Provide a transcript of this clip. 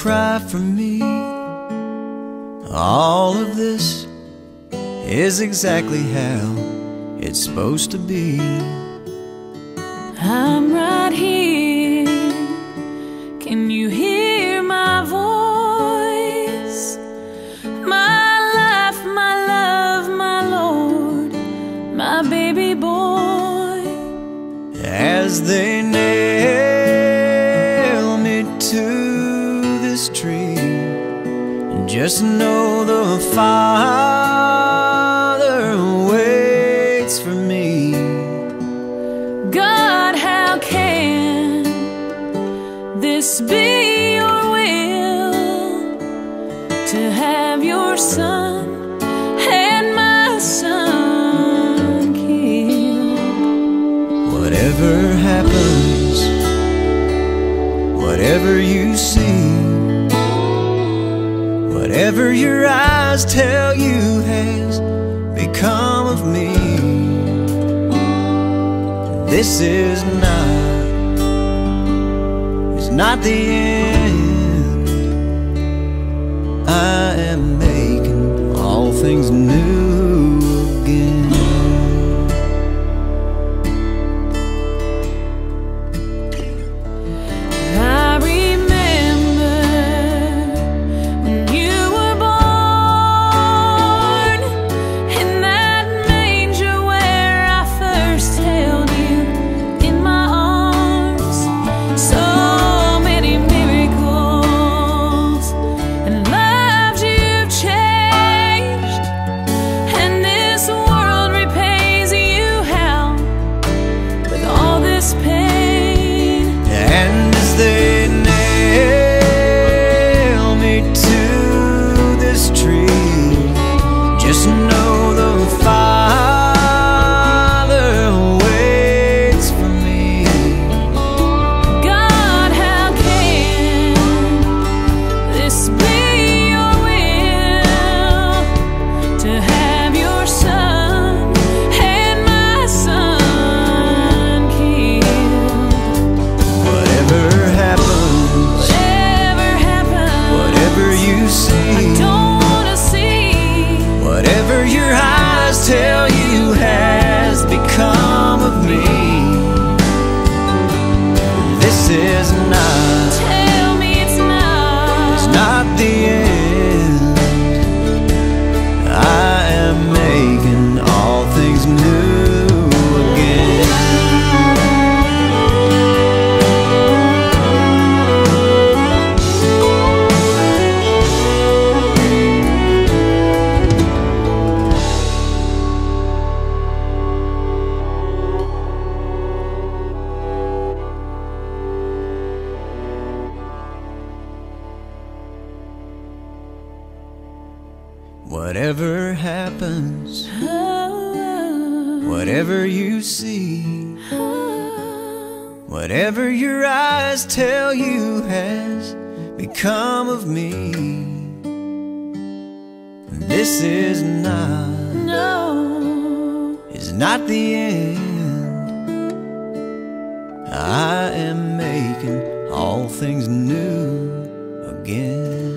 cry for me. All of this is exactly how it's supposed to be. I'm right here. Can you hear my voice? My life, my love, my Lord, my baby boy. As they nail me to this tree, just know the Father waits for me. God, how can this be your will, to have your son and my son killed? Whatever happens, whatever you see, whatever your eyes tell you has become of me, this is not the end. I am making all things new again. I remember when you were born in that manger where I first held you in my arms. So many miracles and lives you've changed, and this world repays you how with all this pain. And as they nail me to this tree, just know the Father waits for me. God, how can this be your will, to have your son and my son killed? Whatever happens, whatever you I see, don't wanna see. whatever your eyes tell you has become of me, this is Tell me it's not the end. I am making all things new again. Whatever happens, whatever you see, whatever your eyes tell you has become of me, this is not the end. I am making all things new again.